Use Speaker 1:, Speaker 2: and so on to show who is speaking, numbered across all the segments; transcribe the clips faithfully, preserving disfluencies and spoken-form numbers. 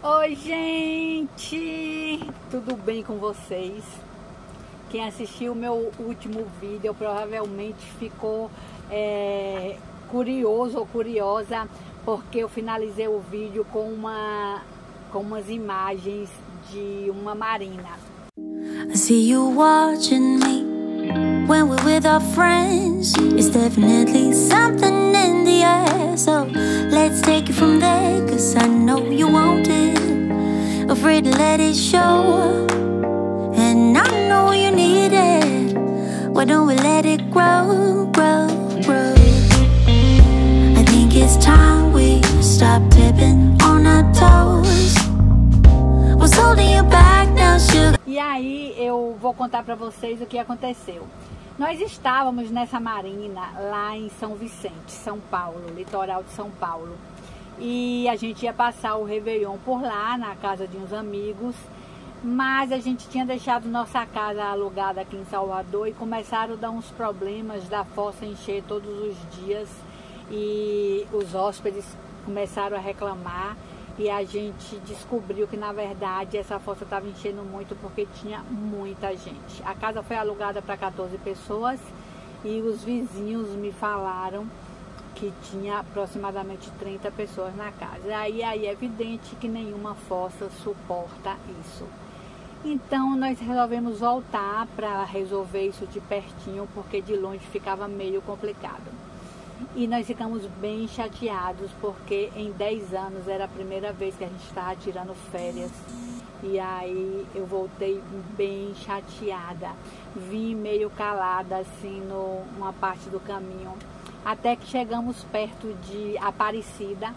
Speaker 1: Oi, gente! Tudo bem com vocês? Quem assistiu o meu último vídeo provavelmente ficou é, curioso ou curiosa, porque eu finalizei o vídeo com, uma, com umas imagens de uma marina.
Speaker 2: I see you watching me when we're with our friends. It's definitely something in the air, so let's take it from there, cause I know you want it, afraid to let it show, and I know you need it. Why don't we let it grow, grow, grow? I think it's time we stop tipping on our toes. What's holding you back now, sugar?
Speaker 1: E aí eu vou contar pra vocês o que aconteceu. Nós estávamos nessa marina lá em São Vicente, São Paulo, litoral de São Paulo. E a gente ia passar o Réveillon por lá, na casa de uns amigos. Mas a gente tinha deixado nossa casa alugada aqui em Salvador e começaram a dar uns problemas da fossa encher todos os dias. E os hóspedes começaram a reclamar. E a gente descobriu que, na verdade, essa fossa estava enchendo muito porque tinha muita gente. A casa foi alugada para quatorze pessoas e os vizinhos me falaram que tinha aproximadamente trinta pessoas na casa. Aí, aí é evidente que nenhuma fossa suporta isso. Então, nós resolvemos voltar para resolver isso de pertinho, porque de longe ficava meio complicado. E nós ficamos bem chateados, porque em dez anos era a primeira vez que a gente estava tirando férias. E aí eu voltei bem chateada. Vim meio calada assim no, numa parte do caminho. Até que chegamos perto de Aparecida.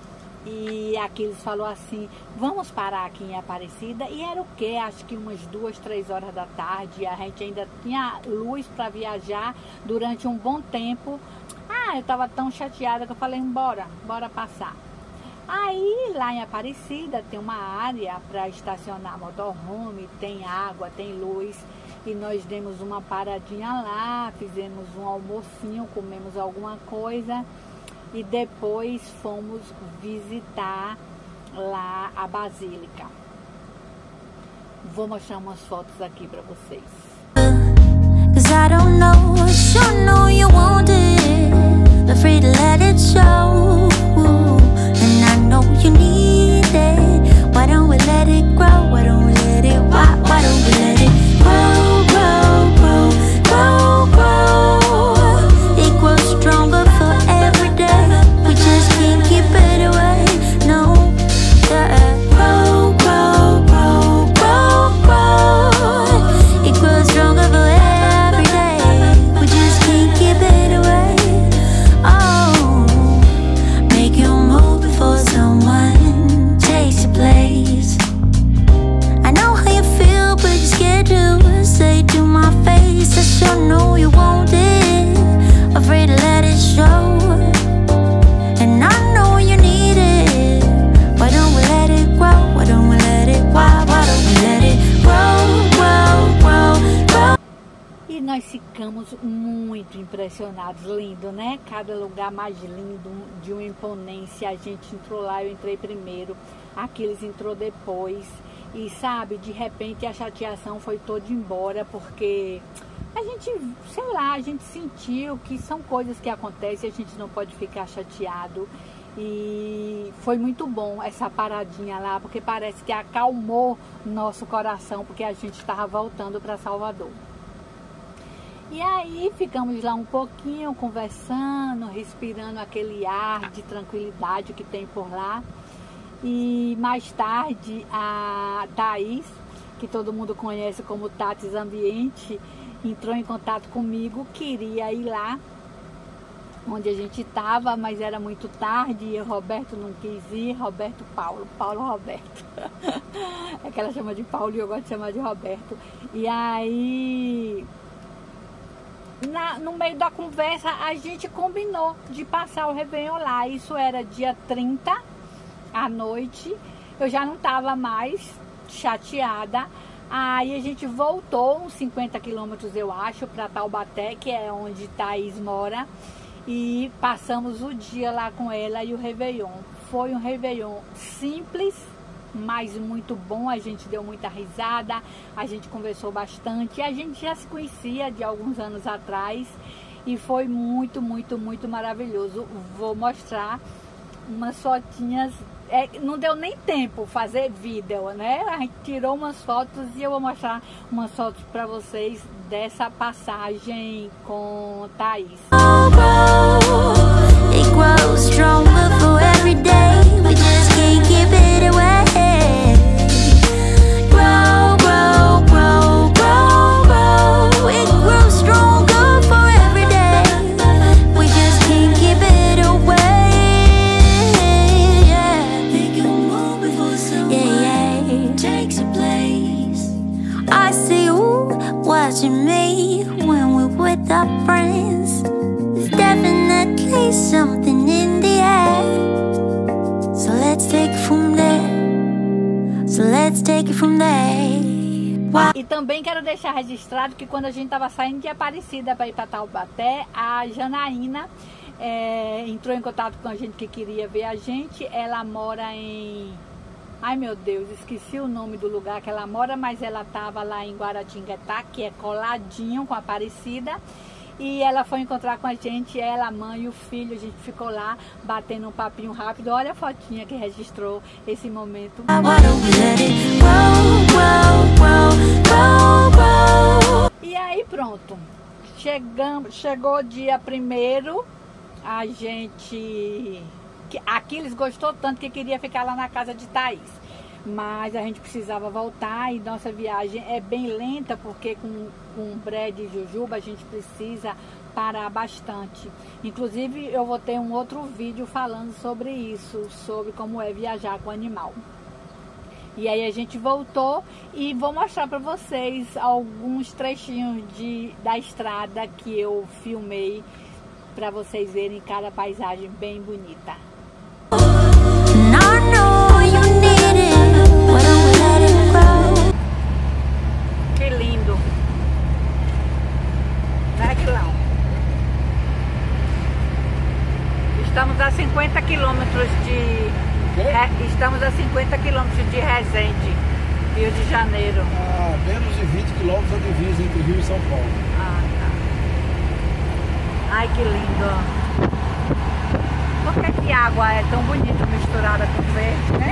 Speaker 1: E Aquiles falou assim, vamos parar aqui em Aparecida. E era o quê? Acho que umas duas, três horas da tarde. A gente ainda tinha luz para viajar durante um bom tempo. Ah, eu tava tão chateada que eu falei, bora, bora passar. Aí, lá em Aparecida, tem uma área para estacionar motorhome, tem água, tem luz. E nós demos uma paradinha lá, fizemos um almocinho, comemos alguma coisa. E depois fomos visitar lá a Basílica. Vou mostrar umas fotos aqui para vocês.
Speaker 2: Cause I don't know, I sure know you want it, afraid to let it show, and I know you need it. Why don't we let it grow? Why don't we let it, why, why don't we let it grow, grow, grow, grow, grow? It grows stronger for every day. We just can't keep it away, no. Yeah. Grow, grow, grow, grow, grow. It grows stronger for every day. We just can't keep it away. Oh, make you move before someone takes your place. I know how you feel, but you're scared to say to my face. I sure know you want it, afraid to let it show, and I know you need it. Why don't we let it grow? Why don't we let it, why, why don't we let it grow, grow, grow, grow?
Speaker 1: E nós ficamos muito impressionados, lindo, né? Cada lugar mais lindo, de uma imponência. A gente entrou lá, eu entrei primeiro, Aquiles entrou depois. E sabe, de repente a chateação foi toda embora, porque a gente, sei lá, a gente sentiu que são coisas que acontecem, a gente não pode ficar chateado. E foi muito bom essa paradinha lá, porque parece que acalmou nosso coração, porque a gente estava voltando para Salvador. E aí ficamos lá um pouquinho conversando, respirando aquele ar de tranquilidade que tem por lá. E mais tarde a Thaís, que todo mundo conhece como Tatis Ambiente, entrou em contato comigo, queria ir lá onde a gente estava, mas era muito tarde e o Roberto não quis ir. Roberto Paulo, Paulo Roberto. É que ela chama de Paulo e eu gosto de chamar de Roberto. E aí, na, no meio da conversa, a gente combinou de passar o Réveillon lá. Isso era dia trinta à noite. Eu já não estava mais chateada. Aí a gente voltou uns cinquenta quilômetros, eu acho, para Taubaté, que é onde Thaís mora. E passamos o dia lá com ela e o Réveillon. Foi um Réveillon simples, mas muito bom. A gente deu muita risada, a gente conversou bastante. A gente já se conhecia de alguns anos atrás e foi muito, muito, muito maravilhoso. Vou mostrar umas fotinhas. É, não deu nem tempo fazer vídeo, né? A gente tirou umas fotos e eu vou mostrar umas fotos para vocês dessa passagem com Thaís.
Speaker 2: It grows stronger for every day. We just can't keep it away. Grow, grow, grow, grow, grow. It grows stronger for every day. We just can't keep it away. Yeah. Make a move before someone yeah, yeah. takes a place. I see you watching me when we're with our friends. There's definitely something in the air. So let's take it from there. So let's take it from there. Wow.
Speaker 1: E também quero deixar registrado que quando a gente estava saindo de Aparecida para ir para Taubaté, a Janaína é, entrou em contato com a gente que queria ver a gente. Ela mora em... Ai meu Deus, esqueci o nome do lugar que ela mora, mas ela estava lá em Guaratinguetá, que é coladinho com a Aparecida. E ela foi encontrar com a gente, ela, a mãe e o filho. A gente ficou lá batendo um papinho rápido. Olha a fotinha que registrou esse momento. E aí pronto, chegamos, chegou dia primeiro, a gente... Aquiles gostou tanto que queria ficar lá na casa de Thaís. Mas a gente precisava voltar e nossa viagem é bem lenta, porque com, com Brad e Jujuba a gente precisa parar bastante. Inclusive eu vou ter um outro vídeo falando sobre isso, sobre como é viajar com animal. E aí a gente voltou e vou mostrar para vocês alguns trechinhos de, da estrada que eu filmei, para vocês verem cada paisagem bem bonita. Que lindo, né, Quilão? Estamos a cinquenta quilômetros de é, estamos a cinquenta quilômetros de Resende, Rio de Janeiro.
Speaker 3: A menos de vinte quilômetros a divisa entre Rio e São Paulo.
Speaker 1: Ah, tá. Ai, que lindo. Por que que a água é tão bonita misturada com verde, né?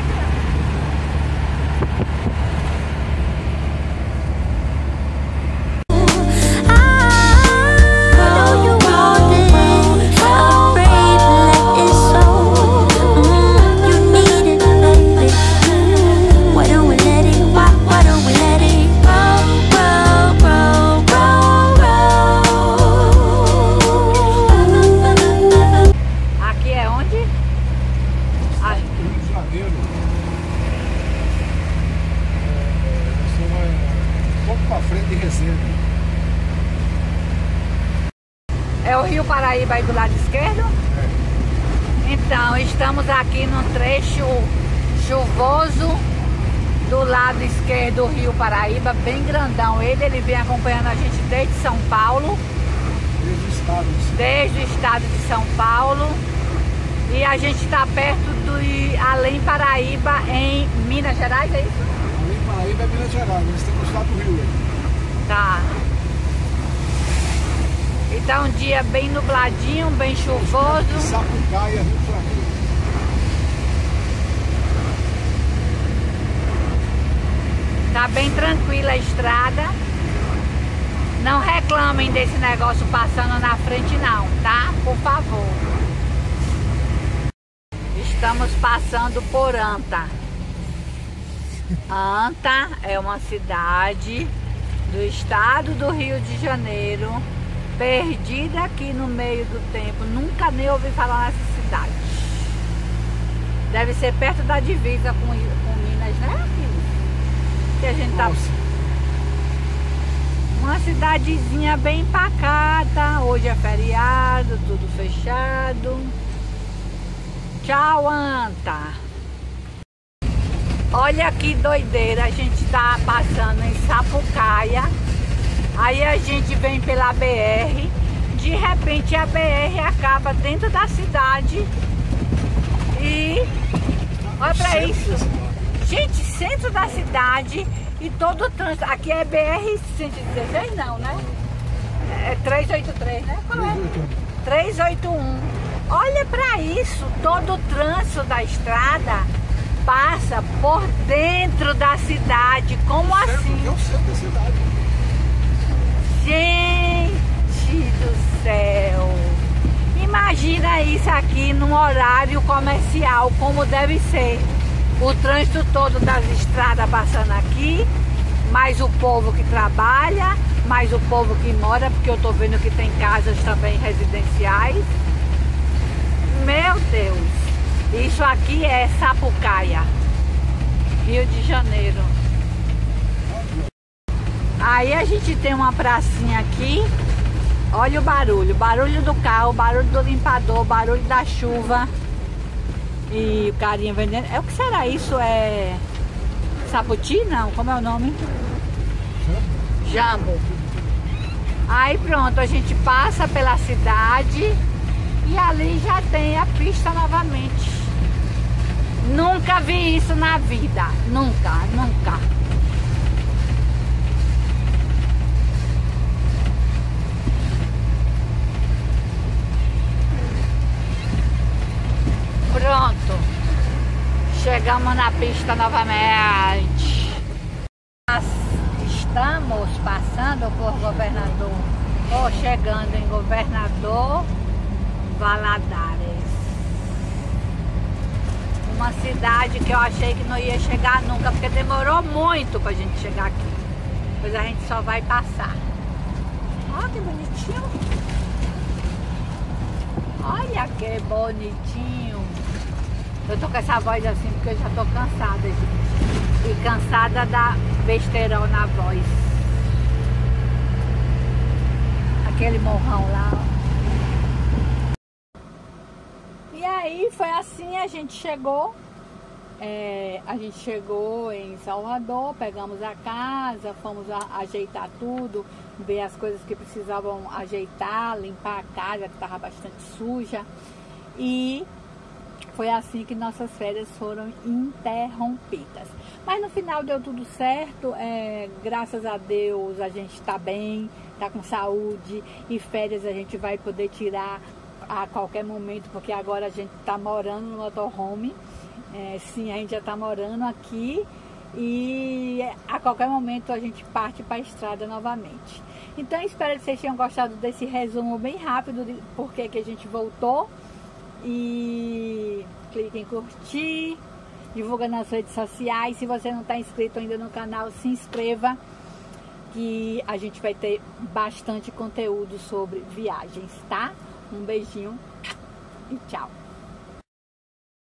Speaker 1: É o Rio Paraíba aí do lado esquerdo? É. Então, estamos aqui no trecho chuvoso do lado esquerdo do Rio Paraíba, bem grandão. Ele, ele vem acompanhando a gente desde São Paulo.
Speaker 3: Desde o estado de São Paulo. Desde o
Speaker 1: estado de São Paulo. E a gente está perto do Além Paraíba, em Minas Gerais, é isso?
Speaker 3: Além Paraíba é Minas Gerais, nós estamos no estado do Rio aí.
Speaker 1: Tá. E tá um dia bem nubladinho, bem chuvoso.
Speaker 3: Sapucaia, Rio de Janeiro.
Speaker 1: Tá bem tranquila a estrada. Não reclamem desse negócio passando na frente não, tá? Por favor. Estamos passando por Anta. Anta é uma cidade do estado do Rio de Janeiro, perdida aqui no meio do tempo. Nunca nem ouvi falar nessa cidade. Deve ser perto da divisa com, com Minas, né? Que a gente tá... Uma cidadezinha bem pacata. Hoje é feriado, tudo fechado. Tchau, Anta. Olha que doideira, a gente tá passando em Sapucaia. Aí a gente vem pela B R. De repente a B R acaba dentro da cidade. E olha pra isso. Gente, centro da cidade e todo o trânsito. Aqui é B R cento e dezesseis, não, né? É trezentos e oitenta e três, né? Qual é? trezentos e oitenta e um. Olha para isso, todo o trânsito da estrada passa por dentro da cidade. Como assim?
Speaker 3: É o centro da cidade.
Speaker 1: Gente do céu! Imagina isso aqui num horário comercial, como deve ser. O trânsito todo das estradas passando aqui, mais o povo que trabalha, mais o povo que mora, porque eu tô vendo que tem casas também residenciais. Meu Deus! Isso aqui é Sapucaia, Rio de Janeiro. Aí a gente tem uma pracinha aqui. Olha o barulho, barulho do carro, barulho do limpador, barulho da chuva. E o carinha vendendo. É o que será isso? É Saputi? Não, como é o nome? Jambo. Aí pronto, a gente passa pela cidade e ali já tem a pista novamente. Nunca vi isso na vida, nunca, nunca. Pronto, chegamos na pista novamente. Nós estamos passando por Governador, ou chegando em Governador Valadares. Uma cidade que eu achei que não ia chegar nunca, porque demorou muito pra gente chegar aqui. Pois a gente só vai passar. Olha que bonitinho. Olha que bonitinho. Eu tô com essa voz assim porque eu já tô cansada, gente. E cansada da besteirão na voz. Aquele morrão lá, ó. E aí foi assim, a gente chegou. É, a gente chegou em Salvador, pegamos a casa, fomos a, ajeitar tudo, ver as coisas que precisavam ajeitar, limpar a casa que estava bastante suja. E foi assim que nossas férias foram interrompidas. Mas no final deu tudo certo, é, graças a Deus a gente está bem, está com saúde, e férias a gente vai poder tirar a qualquer momento, porque agora a gente está morando no motorhome. É, sim, a gente já está morando aqui e a qualquer momento a gente parte para a estrada novamente. Então espero que vocês tenham gostado desse resumo bem rápido de por que que a gente voltou. E clique em curtir, divulga nas redes sociais. Se você não está inscrito ainda no canal, se inscreva, que a gente vai ter bastante conteúdo sobre viagens, tá? Um beijinho e tchau!